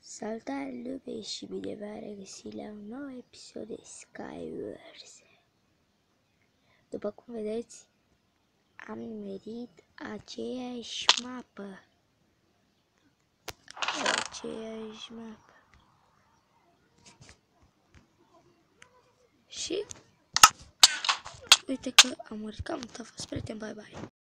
Salutare lume și bine v-am regăsit la un nou episod de Skywars. După cum vedeți, am nimerit aceeași mapă. Și uite că am murit. Cam a fost, prieten, bye bye.